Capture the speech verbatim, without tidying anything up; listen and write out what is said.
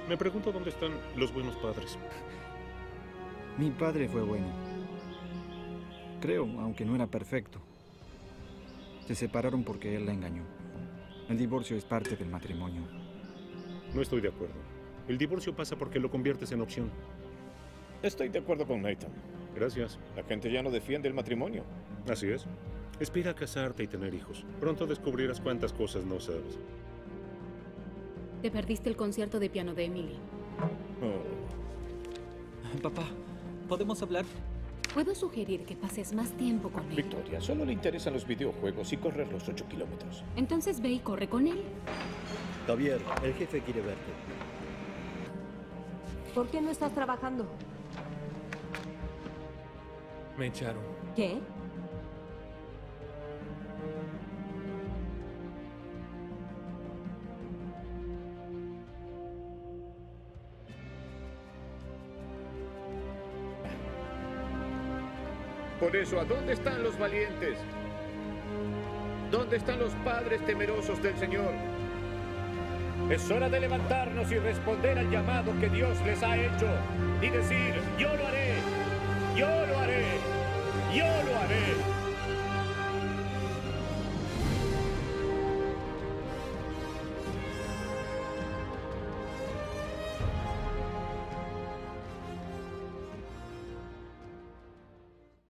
Me pregunto dónde están los buenos padres. Mi padre fue bueno. Creo, aunque no era perfecto. Se separaron porque él la engañó. El divorcio es parte del matrimonio. No estoy de acuerdo. El divorcio pasa porque lo conviertes en opción. Estoy de acuerdo con Nathan. Gracias. La gente ya no defiende el matrimonio. Así es. Espera a casarte y tener hijos. Pronto descubrirás cuántas cosas no sabes. Te perdiste el concierto de piano de Emily. Oh. Papá, ¿podemos hablar? Puedo sugerir que pases más tiempo con él. Victoria, solo le interesan los videojuegos y correr los ocho kilómetros. Entonces ve y corre con él. Javier, el jefe quiere verte. ¿Por qué no estás trabajando? Me echaron. ¿Qué? Por eso, ¿a dónde están los valientes? ¿Dónde están los padres temerosos del Señor? Es hora de levantarnos y responder al llamado que Dios les ha hecho y decir, yo lo haré, yo lo haré, yo lo haré.